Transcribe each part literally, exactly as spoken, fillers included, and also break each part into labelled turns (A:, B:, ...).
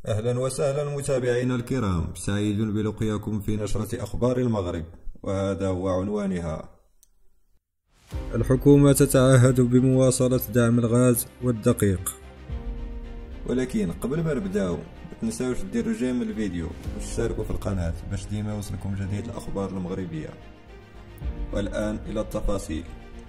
A: أهلا وسهلا متابعينا الكرام، سعيد بلقياكم في نشرة أخبار المغرب، وهذا هو عنوانها. الحكومة تتعهد بمواصلة دعم الغاز والدقيق. ولكن قبل ما نبداو متنساوش ديروا جيم الفيديو وتشتركوا في القناة باش ديما يوصلكم جديد الأخبار المغربية. والآن إلى التفاصيل.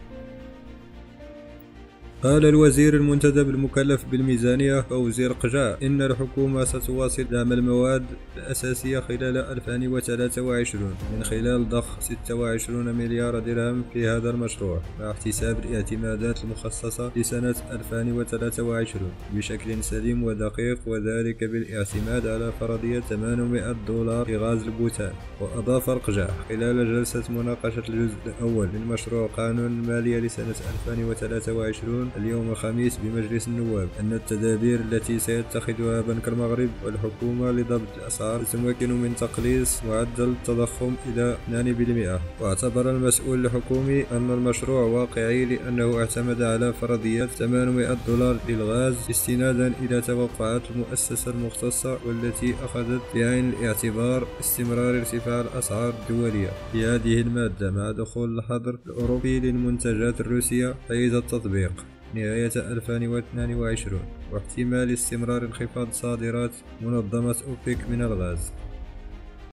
A: قال الوزير المنتدب المكلف بالميزانية فوزي رقجاع إن الحكومة ستواصل دعم المواد الأساسية خلال ألفين وثلاثة وعشرين من خلال ضخ ستة وعشرين مليار درهم في هذا المشروع، مع احتساب الاعتمادات المخصصة لسنة ألفين وثلاثة وعشرين بشكل سليم ودقيق، وذلك بالاعتماد على فرضية ثمانمائة دولار لغاز البوتان. وأضاف رقجاع خلال جلسة مناقشة الجزء الأول من مشروع قانون المالية لسنة ألفين وثلاثة وعشرين اليوم الخميس بمجلس النواب أن التدابير التي سيتخذها بنك المغرب والحكومة لضبط الأسعار تمكن من تقليص معدل التضخم إلى اثنين بالمئة. واعتبر المسؤول الحكومي أن المشروع واقعي لأنه اعتمد على فرضية ثمانمائة دولار للغاز استنادا إلى توقعات المؤسسة المختصة، والتي أخذت بعين الاعتبار استمرار ارتفاع الأسعار الدولية لهذه المادة مع دخول الحظر الأوروبي للمنتجات الروسية حيز التطبيق نهاية ألفين واثنين وعشرين، واحتمال استمرار انخفاض صادرات منظمة أوبك من الغاز.